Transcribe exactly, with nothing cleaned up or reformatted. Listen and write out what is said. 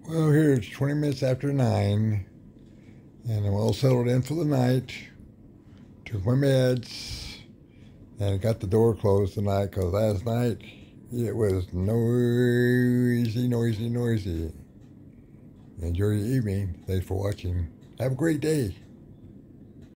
Well, here it's twenty minutes after nine, and I'm all settled in for the night. Took my meds, and got the door closed tonight because last night it was noisy, noisy, noisy. Enjoy your evening. Thanks for watching. Have a great day.